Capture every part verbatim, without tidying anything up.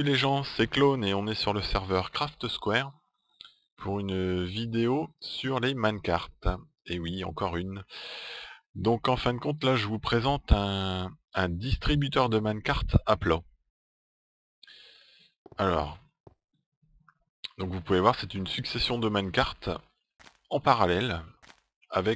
Salut les gens, c'est Clone et on est sur le serveur Craft Square pour une vidéo sur les minecarts. Et oui, encore une. Donc en fin de compte, là je vous présente un, un distributeur de minecarts à plat. Alors, donc vous pouvez voir, c'est une succession de minecarts en parallèle avec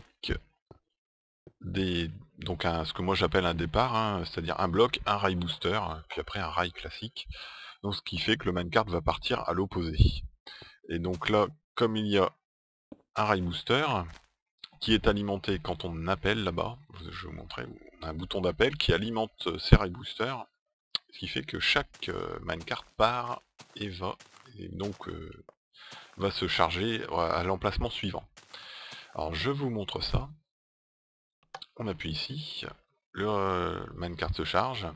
des donc un, ce que moi j'appelle un départ, hein, c'est-à-dire un bloc, un rail booster, puis après un rail classique. Donc ce qui fait que le minecart va partir à l'opposé. Et donc là, comme il y a un rail booster qui est alimenté quand on appelle là-bas, je vais vous montrer, on a un bouton d'appel qui alimente ces rail boosters, ce qui fait que chaque euh, minecart part et va, et donc euh, va se charger à l'emplacement suivant. Alors je vous montre ça. On appuie ici, le euh, minecart se charge.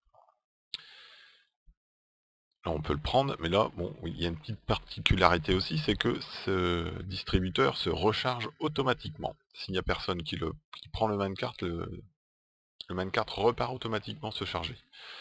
Là on peut le prendre, mais là, bon, il y a une petite particularité aussi, c'est que ce distributeur se recharge automatiquement. S'il n'y a personne qui, le, qui prend le minecart, le, le minecart repart automatiquement se charger.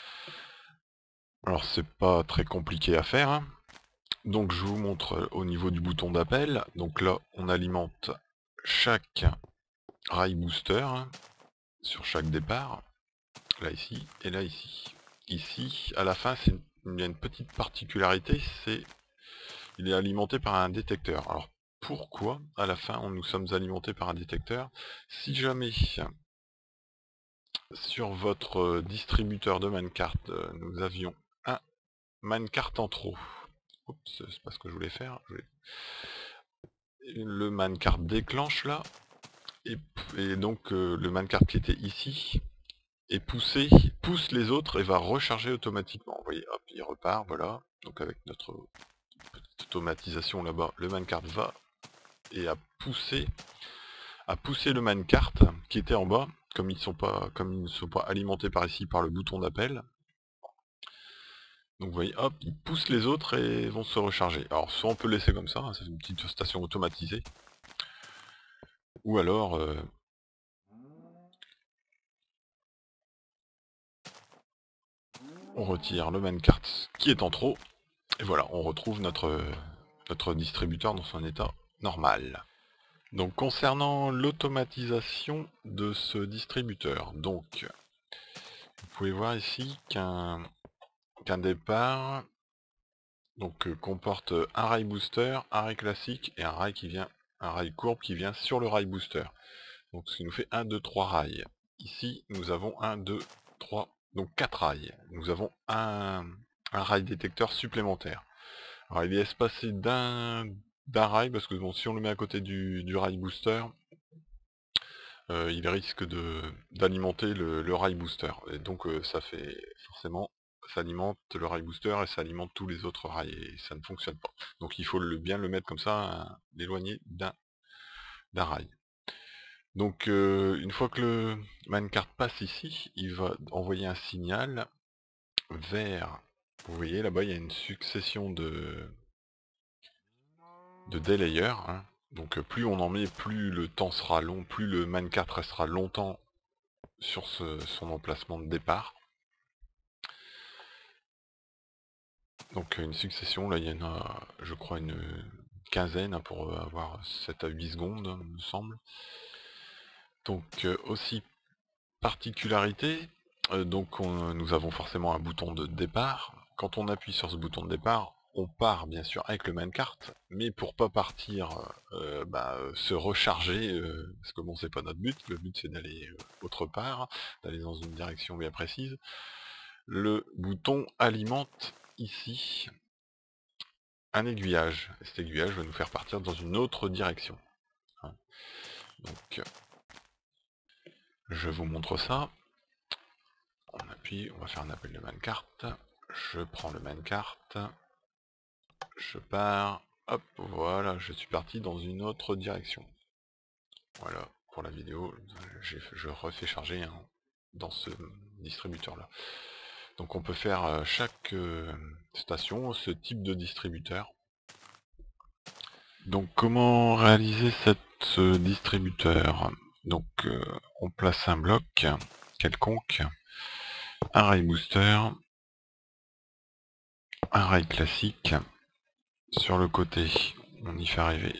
Alors c'est pas très compliqué à faire, hein. Donc je vous montre au niveau du bouton d'appel. Donc là, on alimente chaque rail booster, hein, sur chaque départ. Là ici, et là ici. Ici, à la fin, il y a une petite particularité, c'est il est alimenté par un détecteur. Alors pourquoi à la fin on nous sommes alimentés par un détecteur? Si jamais sur votre distributeur de minecart nous avions un minecart en trop, oups, c'est pas ce que je voulais faire, je voulais... le minecart déclenche là, et, et donc euh, le minecart qui était ici est poussé, pousse les autres et va recharger automatiquement. Vous voyez, hop, il repart, voilà. Donc avec notre petite automatisation là-bas, le minecart va et a poussé à pousser le minecart qui était en bas, comme ils sont pas, comme ils ne sont pas alimentés par ici par le bouton d'appel. Donc vous voyez, hop, ils poussent les autres et vont se recharger. Alors soit on peut laisser comme ça, hein, c'est une petite station automatisée, ou alors euh, on retire le minecart qui est en trop, et voilà, on retrouve notre, notre distributeur dans son état normal. Donc concernant l'automatisation de ce distributeur, donc vous pouvez voir ici qu'un qu'un départ donc euh, comporte un rail booster, un rail classique et un rail qui vient, un rail courbe qui vient sur le rail booster. Donc ce qui nous fait un, deux, trois rails. Ici nous avons un, deux, trois, donc quatre rails. Nous avons un, un rail détecteur supplémentaire. Alors il est espacé d'un d'un rail parce que bon, si on le met à côté du, du rail booster, euh, il risque de d'alimenter le, le rail booster. Et donc euh, ça fait forcément, ça alimente le rail booster et ça alimente tous les autres rails et ça ne fonctionne pas. Donc il faut le, bien le mettre comme ça, l'éloigner d'un d'un rail. Donc euh, une fois que le minecart passe ici, il va envoyer un signal vers, vous voyez là-bas il y a une succession de, de délayers, hein. Donc plus on en met, plus le temps sera long, plus le minecart restera longtemps sur ce, son emplacement de départ. Donc une succession, là il y en a je crois une quinzaine, hein, pour avoir sept à huit secondes, il me semble. Donc euh, aussi particularité, euh, donc on, nous avons forcément un bouton de départ. Quand on appuie sur ce bouton de départ, on part bien sûr avec le minecart, mais pour pas partir euh, bah, se recharger, euh, parce que bon c'est pas notre but, le but c'est d'aller euh, autre part, d'aller dans une direction bien précise. Le bouton alimente ici un aiguillage, et cet aiguillage va nous faire partir dans une autre direction. Hein. Donc je vous montre ça. On appuie, on va faire un appel de minecart. Je prends le minecart. Je pars. Hop, voilà, je suis parti dans une autre direction. Voilà, pour la vidéo, je refais charger hein, dans ce distributeur là. Donc on peut faire euh, chaque euh, station ce type de distributeur. Donc comment réaliser cette euh, distributeur? Donc euh, on place un bloc quelconque, un rail booster, un rail classique. Sur le côté, on y fait arriver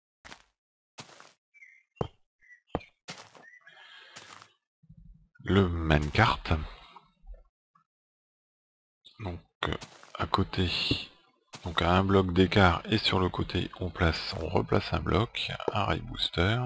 le minecart. Donc à côté, donc à un bloc d'écart et sur le côté, on place, on replace un bloc, un rail booster,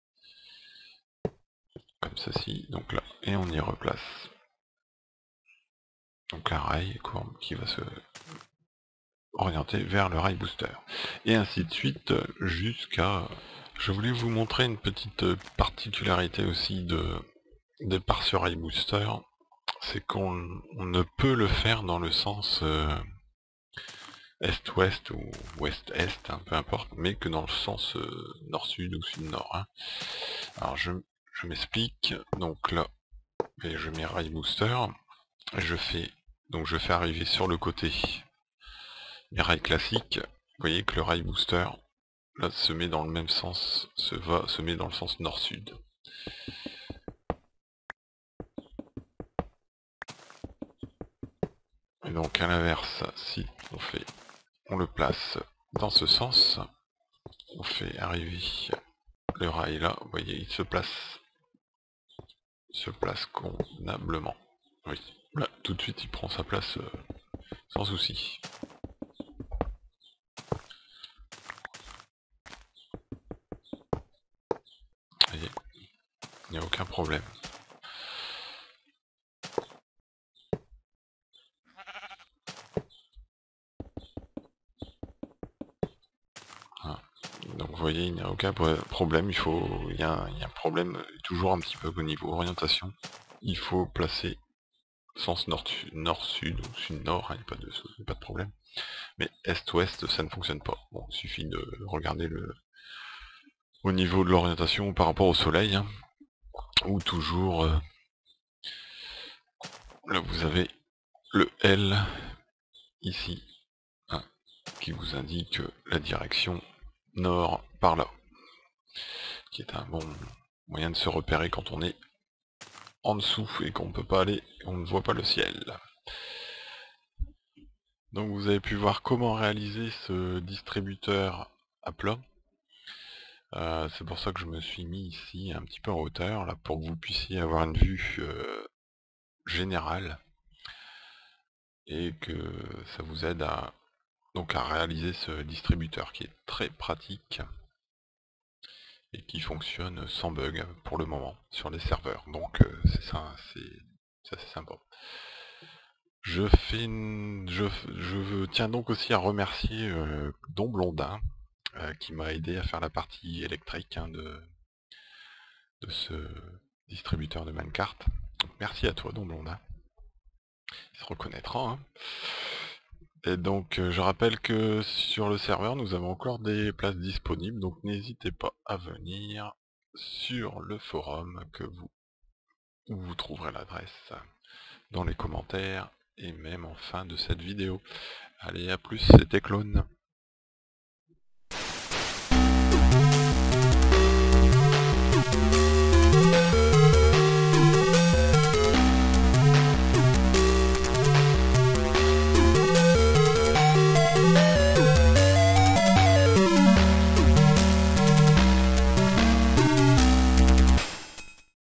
comme ceci, donc là, et on y replace. Donc un rail qui va se orienter vers le rail booster. Et ainsi de suite jusqu'à... Je voulais vous montrer une petite particularité aussi de, de par ce rail booster, c'est qu'on ne peut le faire dans le sens euh, est-ouest ou ouest-est, hein, peu importe, mais que dans le sens euh, nord-sud ou sud-nord. Hein. Alors je, je m'explique, donc là, et je mets rail booster, et je fais, donc je fais arriver sur le côté les rails classiques. Vous voyez que le rail booster là se met dans le même sens, se va, se met dans le sens nord-sud. Et donc à l'inverse, si on fait, on le place dans ce sens, on fait arriver le rail là, vous voyez, il se place, il se place convenablement. Oui, là tout de suite il prend sa place euh, sans souci. Vous voyez, il n'y a aucun problème. Donc vous voyez, il n'y a aucun problème, il faut, il y a, il y a un problème toujours un petit peu au niveau orientation. Il faut placer sens nord-sud nord, ou sud-nord, il n'y a pas de, pas de problème. Mais est-ouest, ça ne fonctionne pas. Bon, il suffit de regarder le au niveau de l'orientation par rapport au soleil, hein, ou toujours euh, là vous avez le L ici, hein, qui vous indique la direction nord par là, qui est un bon moyen de se repérer quand on est en dessous et qu'on ne peut pas aller, on ne voit pas le ciel. Donc vous avez pu voir comment réaliser ce distributeur à plat. Euh, c'est pour ça que je me suis mis ici un petit peu en hauteur, là, pour que vous puissiez avoir une vue euh, générale et que ça vous aide à, donc à réaliser ce distributeur qui est très pratique et qui fonctionne sans bug pour le moment sur les serveurs. Donc euh, c'est ça, c'est assez sympa. Je fais une... je, je tiens donc aussi à remercier euh, Don Blondin euh, qui m'a aidé à faire la partie électrique hein, de, de ce distributeur de minecart. Merci à toi Don Blondin. Il se reconnaîtra. Hein. Et donc euh, je rappelle que sur le serveur nous avons encore des places disponibles, donc n'hésitez pas à venir sur le forum que vous, où vous trouverez l'adresse dans les commentaires et même en fin de cette vidéo. Allez, à plus, c'était Clone.